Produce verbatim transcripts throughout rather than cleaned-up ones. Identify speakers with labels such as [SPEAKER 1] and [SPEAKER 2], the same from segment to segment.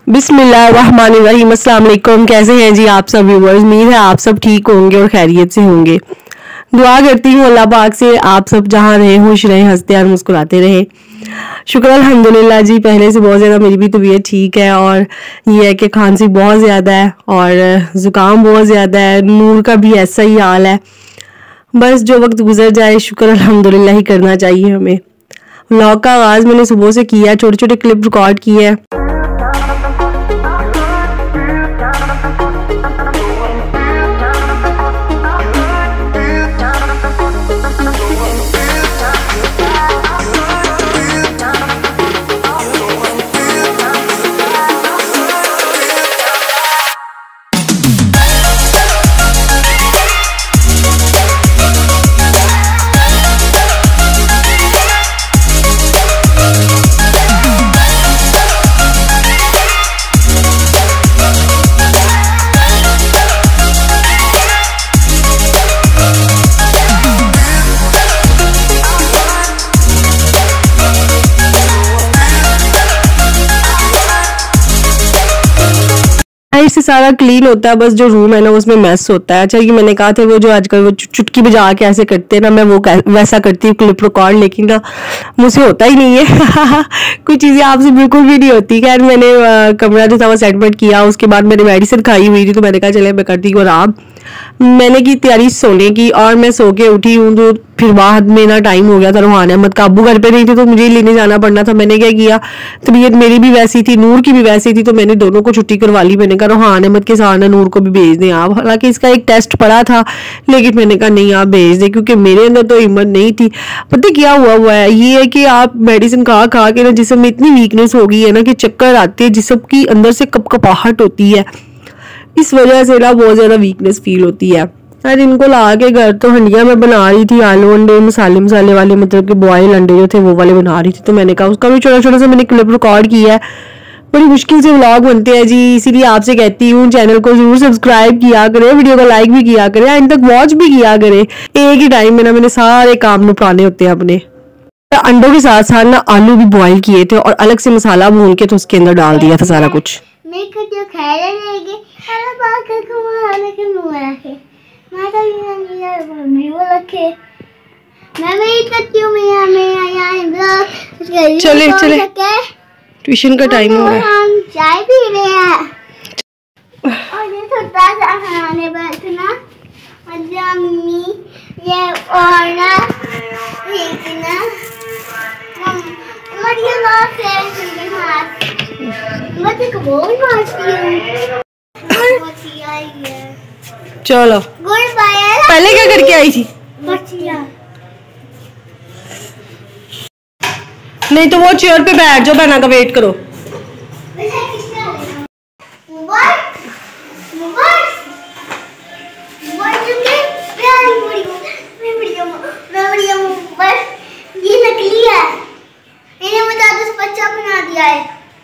[SPEAKER 1] बिस्मिल्लाहिर्रहमानिर्रहीम। अस्सलाम वालेकुम। कैसे हैं जी आप सब व्यूअर्स? उम्मीद है आप सब ठीक होंगे और खैरियत से होंगे। दुआ करती हूँ अल्लाह पाक से आप सब जहाँ रहे खुश रहे, हंसते और मुस्कुराते रहे। शुक्र अल्हम्दुलिल्लाह जी, पहले से बहुत ज़्यादा मेरी भी तबीयत ठीक है और ये है कि खांसी बहुत ज़्यादा है और ज़ुकाम बहुत ज़्यादा है। नूर का भी ऐसा ही हाल है। बस जो वक्त गुजर जाए शुक्र अल्हम्दुलिल्लाह ही करना चाहिए हमें। व्लॉग का आगाज़ मैंने सुबह से किया, छोटे छोटे क्लिप रिकॉर्ड किए हैं। इससे सारा क्लीन होता है, बस जो रूम है ना उसमें मैस होता है। अच्छा, ये मैंने कहा था वो जो आजकल वो चुटकी बजा के ऐसे करते हैं ना, मैं वो वैसा करती हूँ क्लिप रिकॉर्ड, लेकिन ना मुझसे होता ही नहीं है। कुछ चीज़ें आपसे बिल्कुल भी नहीं होती। खैर मैंने आ, कमरा जो था वो सेटमेंट किया, उसके बाद मैंने मेडिसिन खाई हुई थी तो मैंने कहा चले मैं करती हूँ आराम। मैंने की तैयारी सोने की और मैं सो के उठी हूँ तो फिर बाद में ना टाइम हो गया था। रूहान अहमद का अब्बू घर पे नहीं थे तो मुझे लेने जाना पड़ना था। मैंने क्या किया, तबीयत मेरी भी वैसी थी, नूर की भी वैसी थी, तो मैंने दोनों को छुट्टी करवा ली। मैंने कहा रूहान अहमद के साथ ना नूर को भी भेज दें आप। हालांकि इसका एक टेस्ट पड़ा था लेकिन मैंने कहा नहीं आप भेज दें, क्योंकि मेरे अंदर तो हिम्मत नहीं थी। पता क्या हुआ हुआ है, ये है कि आप मेडिसिन खा खा के ना जिस्म में इतनी वीकनेस हो गई है ना कि चक्कर आती है, जिस्म की अंदर से कपकपाहट होती है, इस वजह से ना बहुत ज्यादा वीकनेस फील होती है। यार इनको ला के घर तो हंडिया में बना रही थी, आलू अंडे मसाले मसाले वाले, मतलब कि बॉयल अंडे जो थे वो वाले बना रही थी। तो मैंने कहा उसका भी छोटा छोटा सा मैंने क्लिप रिकॉर्ड किया है। बड़ी मुश्किल से व्लॉग बनते हैं जी, इसीलिए आपसे कहती हूँ चैनल को जरूर सब्सक्राइब किया करें, वीडियो को लाइक भी किया करें, एंड तक वॉच भी किया करें। एक ही टाइम में ना मैंने सारे काम निपटाने होते हैं अपने। अंडों के साथ साथ ना आलू भी बॉयल किए थे और अलग से मसाला भून के तो उसके अंदर डाल दिया था सारा कुछ। चले चले ट्यूशन का टाइम हो रहा है,
[SPEAKER 2] हम चाय पी रहे हैं और ये छोटा सा खाने बैठना और मम्मी ये और ना एक ना मरिया ना फ्रेंड्स के साथ मैं तो बहुत मस्ती हूँ।
[SPEAKER 1] चलो
[SPEAKER 2] गुड बाय।
[SPEAKER 1] पहले क्या करके आई थी?
[SPEAKER 2] बचिया
[SPEAKER 1] नहीं तो वो चेयर पे बैठ जाओ, बहना का वेट करो।
[SPEAKER 2] ये नकली है, इन्हें मुझे आदत बच्चा बना दिया है।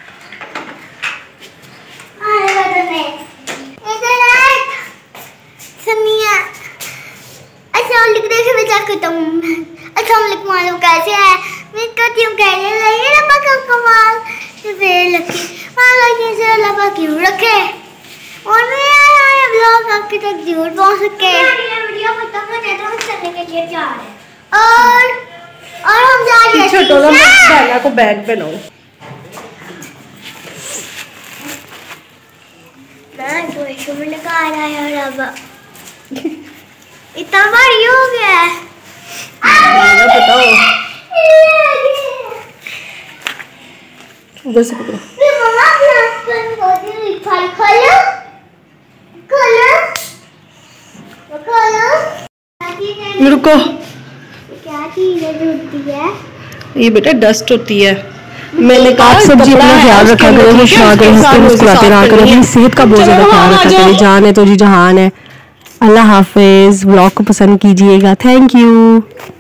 [SPEAKER 2] अच्छा लिख दे मैं क्या करता हूँ। अच्छा लिख मालूम कैसे है मैं कहती हूँ कहने लगे रब्बा का कमाल फिर लकी माला कैसे रब्बा क्यों रखे और मैं आया ब्लॉग आपके तक जरूर पहुँच सके। वीडियो खत्म हो जाए तो हम चलने के लिए जा रहे हैं और और हम जा रहे हैं
[SPEAKER 1] छोटो लो बैला को बैग पहनाओ।
[SPEAKER 2] मैं तो शुरू लगा रहा है रब्बा इतना भारी हो गया है।
[SPEAKER 1] बताओ उधर से पकड़ो। रुको,
[SPEAKER 2] क्या चीज़ होती है?
[SPEAKER 1] ये बेटा डस्ट होती है। मैंने कहा सब्जी अपना ख्याल रखा करें, खुश रहा करें, हंसते मुस्कुराते रहा करें, अपनी सेहत का बहुत ज्यादा ख्याल रखा करें। जान है तो जी जहान है। अल्लाह हाफिज। व्लॉग को पसंद कीजिएगा। Thank you.